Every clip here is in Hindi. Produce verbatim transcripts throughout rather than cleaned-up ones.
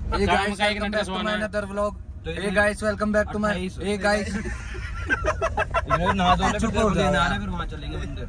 Hey guys, welcome back to my another vlog. Hey guys, welcome back to my. Hey guys. नहा धो ले फिर लेना आना फिर वहाँ चलेंगे मंदिर।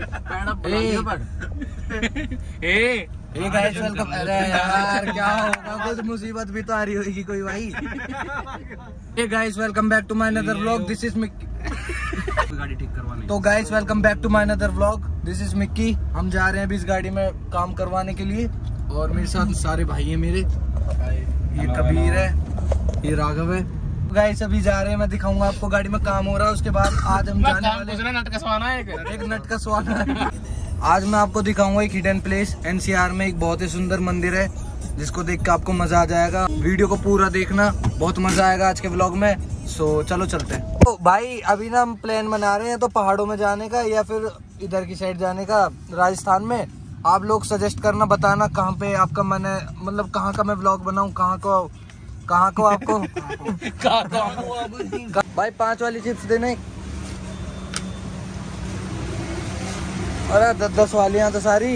Hey, hey guys, welcome. अरे यार क्या होगा, कुछ मुसीबत भी तो आ रही होगी कोई भाई। Hey guys, welcome back to my another vlog. This is Mickey. गाड़ी ठीक करवाने। तो guys, welcome back to my another vlog. This is Mickey. हम जा रहे हैं अभी इस गाड़ी में काम करवाने के लिए और मेरे साथ सारे भाई हैं मेरे। ये कबीर है, ये राघव है। गाइस अभी जा रहे हैं, मैं दिखाऊंगा आपको गाड़ी में काम हो रहा है। उसके बाद आज हम जाने वाले नट कसवाना है, एक नट कसवाना है। आज मैं आपको दिखाऊंगा एक हिडन प्लेस एनसीआर में, एक बहुत ही सुंदर मंदिर है जिसको देख के आपको मजा आ जाएगा। वीडियो को पूरा देखना, बहुत मजा आएगा आज के व्लॉग में। सो चलो चलते हैं। तो भाई अभी ना हम प्लान बना रहे हैं तो पहाड़ों में जाने का या फिर इधर की साइड जाने का, राजस्थान में। आप लोग सजेस्ट करना, बताना कहाँ पे आपका मन है, मतलब कहाँ का मैं व्लॉग बनाऊं, कहाँ को कहाँ को आपको कहाँ को भाई पांच वाली चिप्स देने। अरे दस दस वालियां तो सारी।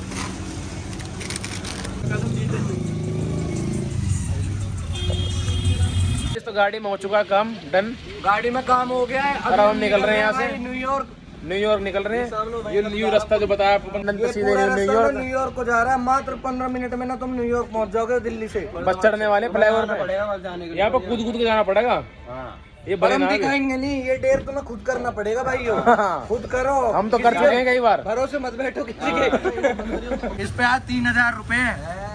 तो गाड़ी में हो चुका है काम डन, गाड़ी में काम हो गया है। अब हम निकल रहे हैं यहाँ से न्यूयॉर्क न्यूयॉर्क निकल रहे हैं। ये न्यू रास्ता जो बताया आपको सीधे न्यूयॉर्क न्यूयॉर्क को जा रहा है। मात्र पंद्रह मिनट में ना तुम न्यूयॉर्क पहुंच जाओगे दिल्ली से। बस चढ़ने वाले फ्लाईओवर पे, यहाँ पे कूद कूद के जाना पड़ेगा। ये बड़े हम दिखाएंगे नहीं, ये डेर तुम्हें खुद करना पड़ेगा भाई। खुद करो, हम तो कर चुके हैं कई बार। भरोसे मत बैठो किसी के। इस पे आज तीन हजार रूपए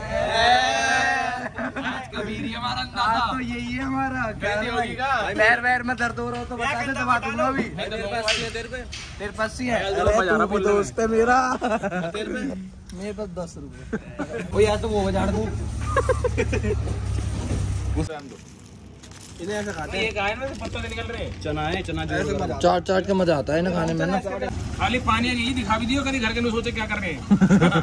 हमारा तो यही है हमारा। पैर वैर में दर्द हो रहा हो तो बता दे, दबा दूंगा अभी। तेरे पास ही है दोस्त है मेरा। मेरे पास दस रुपए। वो यार तो वो बजा दूं। इन्हें ऐसे खाते हैं, पत्ता से निकल रहे हैं। चना है, चना चाट चाट के मजा आता है ना खाने में ना। खाली पानी यही दिखा भी दियो, कभी घर के लोग सोचे क्या कर रहे हैं।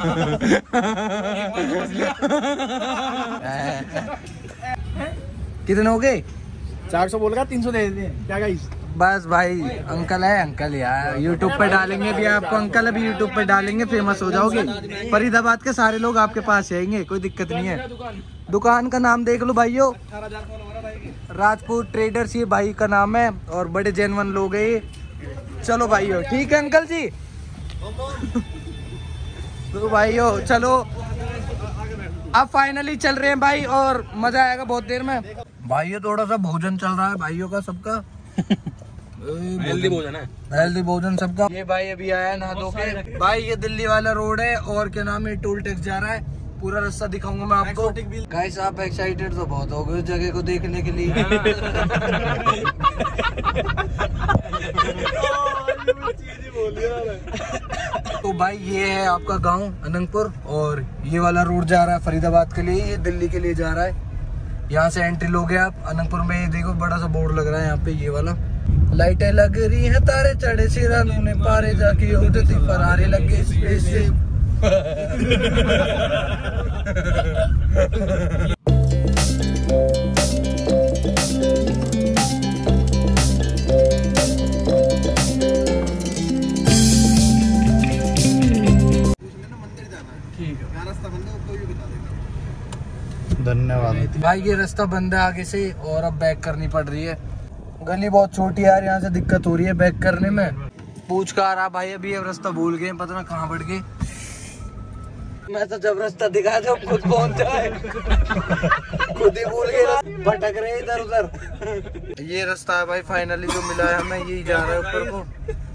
कितने हो गए? चार सौ बोल रहा, तीन सौ दे देते हैं क्या गाइस। बस भाई अंकल है, अंकल यार यूट्यूब पे डालेंगे भी आपको। अंकल अभी यूट्यूब पे डालेंगे, फेमस हो जाओगे। फरीदाबाद के सारे लोग आपके पास आएंगे, कोई दिक्कत नहीं है। दुकान का नाम देख लो भाइयों, राजपूत ट्रेडर्स, ये भाई का नाम है और बड़े जेन्युइन लोग है ये। चलो भाइयों, ठीक है अंकल जी। तो भाइयों चलो, अब फाइनली चल रहे हैं भाई और मजा आएगा बहुत देर में। भाइयों थोड़ा सा भोजन चल रहा है भाइयों का, सबका हेल्दी भोजन है, हेल्दी भोजन सबका। ये भाई अभी आया है नहा धो के। भाई ये दिल्ली वाला रोड है और क्या नाम है, टोल टैक्स जा रहा है। पूरा रास्ता दिखाऊंगा मैं आपको। गाइस आप एक्साइटेड तो बहुत हो गए उस जगह को देखने के लिए। तो भाई ये है आपका गांव अनंगपुर और ये वाला रोड जा रहा है फरीदाबाद के लिए, ये दिल्ली के लिए जा रहा है। यहाँ से एंट्री लोगे आप अनंगपुर में। ये देखो बड़ा सा बोर्ड लग रहा है यहाँ पे, ये वाला। लाइटें लग रही हैं, तारे चढ़े सिरानों ने पारे जाके उड़ती फरारे लगे स्पेस से। धन्यवाद भाई। ये रास्ता बंद है आगे से और अब बैक करनी पड़ रही है। गली बहुत छोटी है यार, यहाँ से दिक्कत हो रही है बैक करने में। पूछ का आ रहा भाई, अभी अब रास्ता भूल गए, पता ना कहाँ बढ़ गए। मैं तो जब रास्ता दिखा जब खुद पहुंच जाए खुद ही भूल गए, भटक रहे इधर उधर। ये रास्ता है भाई फाइनली जो मिला है हमें, यही जा रहा है ऊपर को।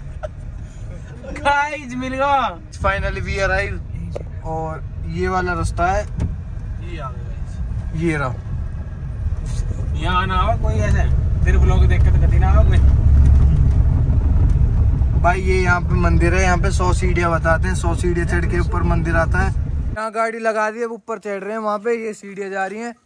गाइस मिल गया फाइनली वी अराइव। और ये वाला रास्ता है, ये रहा। यहाँ आना होगा कोई ऐसे तेरे ब्लॉग देख के तो कभी ना होगा कोई। भाई ये यहाँ पे मंदिर है, यहाँ पे सौ सीढ़ियाँ बताते हैं, सौ सीढ़ियाँ चढ़ के ऊपर मंदिर आता है। यहाँ गाड़ी लगा दी है, अब ऊपर चढ़ रहे हैं, वहाँ पे ये सीढ़ियाँ जा रही हैं।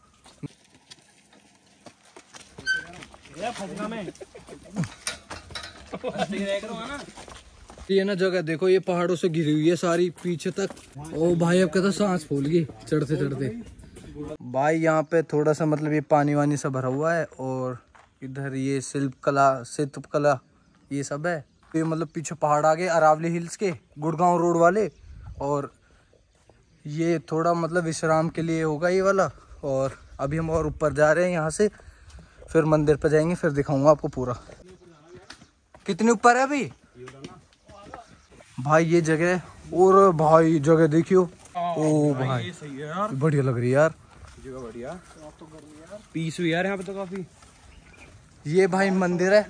ये ना जगह देखो, ये पहाड़ों से घिरी हुई है सारी पीछे तक। ओ भाई अब कहता सांस फूल गई चढ़ते चढ़ते। भाई यहाँ पे थोड़ा सा मतलब ये पानी वानी सब भरा हुआ है और इधर ये शिल्प कला शिल्प कला ये सब है। ये मतलब पीछे पहाड़ आ गए अरावली हिल्स के, गुड़गांव रोड वाले। और ये थोड़ा मतलब विश्राम के लिए होगा ये वाला। और अभी हम और ऊपर जा रहे हैं यहाँ से, फिर मंदिर पर जाएंगे, फिर दिखाऊंगा आपको पूरा। कितने ऊपर है अभी भाई ये जगह? और भाई जगह देखियो, ओ भाई सही है यार, बढ़िया लग रही है यार जगह बढ़िया। पीस हुई यार यहाँ पे तो काफी। ये भाई मंदिर है।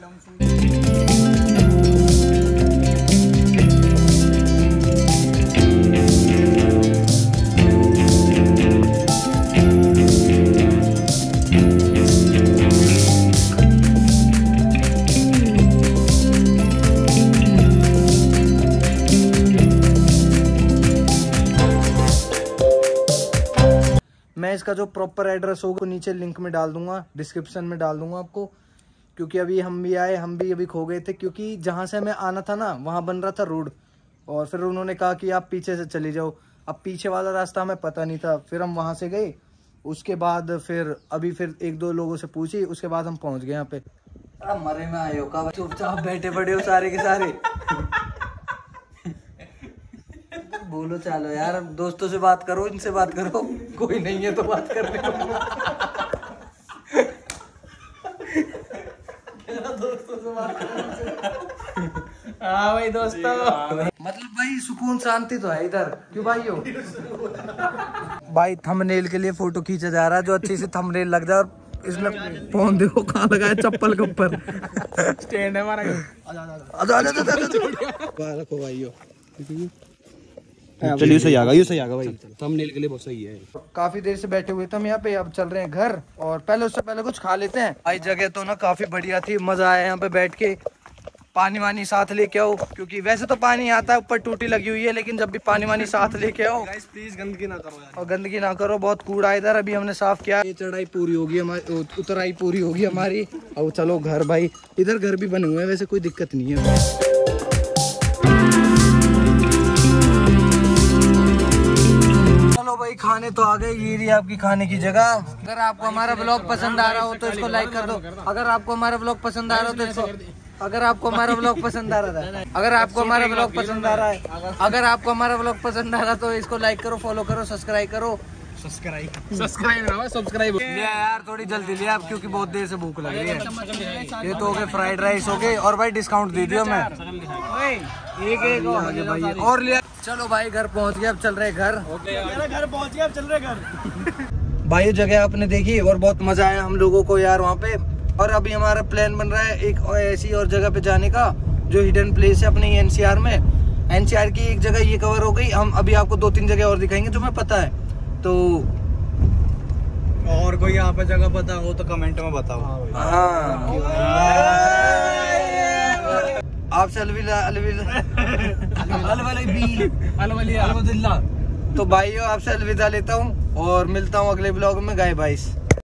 मैं इसका जो प्रॉपर एड्रेस होगा नीचे लिंक में डाल दूंगा, डिस्क्रिप्शन में डाल दूंगा आपको, क्योंकि अभी हम भी आए, हम भी अभी खो गए थे, क्योंकि जहाँ से हमें आना था ना वहाँ बन रहा था रोड, और फिर उन्होंने कहा कि आप पीछे से चले जाओ। अब पीछे वाला रास्ता हमें पता नहीं था, फिर हम वहाँ से गए, उसके बाद फिर अभी फिर एक दो लोगों से पूछी, उसके बाद हम पहुँच गए यहाँ पे। अरे मरे में आए हो का, चुपचाप बैठे पड़े हो सारे के सारे। बोलो चलो यार, दोस्तों से बात करो, इनसे बात करो, कोई नहीं है तो बात करने को। दोस्तों से बात करो। हाँ भाई दोस्तों, मतलब भाई सुकून शांति तो है इधर, क्यों भाई हो? भाई थंबनेल के लिए फोटो खींचा जा रहा है, जो अच्छी सी थंबनेल लग जाए। और इसमें फोन देखो कहाँ लगा है, चप्पल के ऊपर स्टैंड है हमारा। रखो भाई हो, चलिए सही आगा, ये सही आगा भाई, थंबनेल के लिए बहुत सही है। काफी देर से बैठे हुए थे हम यहाँ पे, अब चल रहे हैं घर, और पहले उससे पहले कुछ खा लेते हैं। भाई जगह तो ना काफी बढ़िया थी, मजा आया यहाँ पे बैठ के। पानी वानी साथ लेके आओ, क्योंकि वैसे तो पानी आता है, ऊपर टूटी लगी हुई है, लेकिन जब भी पानी वानी साथ लेके आओ। प्लीज गंदगी ना करो यार, और गंदगी ना करो, बहुत कूड़ा है इधर, अभी हमने साफ किया। ये चढ़ाई पूरी होगी हमारी, उतराई पूरी होगी हमारी। अब चलो घर भाई, इधर घर भी बने हुए हैं, वैसे कोई दिक्कत नहीं है। भाई खाने तो आ गए, ये रही आपकी खाने की जगह। अगर आपको हमारा ब्लॉग पसंद आ रहा हो तो इसको लाइक कर दो। अगर आपको हमारा ब्लॉग पसंद आ रहा हो तो इसको, अगर आपको हमारा ब्लॉग पसंद आ रहा है अगर आपको हमारा ब्लॉग पसंद आ रहा है अगर आपको हमारा ब्लॉग पसंद आ रहा है तो इसको लाइक करो, फॉलो करो, सब्सक्राइब करो। सब्सक्राइब सब्सक्राइब सब्सक्राइब यार, थोड़ी जल्दी लिया आप, क्योंकि बहुत देर से भूख लग रही है। ये तो हो गए फ्राइड राइस हो गए, और भाई डिस्काउंट दे दियो मैं एक एक भाई और लिया। चलो भाई घर पहुंच गए, अब चल रहे घर। घर पहुंच गए, अब चल रहे घर। भाई जगह आपने देखी और बहुत मजा आया हम लोगों को यार वहाँ पे। और अभी हमारा प्लान बन रहा है एक ऐसी और जगह पे जाने का जो हिडन प्लेस है अपने एनसीआर में। एनसीआर की एक जगह ये कवर हो गई, हम अभी आपको दो तीन जगह और दिखाएंगे जो हमें पता है। तो और कोई यहाँ पे जगह पता हो तो कमेंट में बताओ। हाँ आपसे अलविदा अलविदा अलविदा। तो भाइयों आपसे अलविदा लेता हूँ और मिलता हूँ अगले ब्लॉग में। गाय बाइस।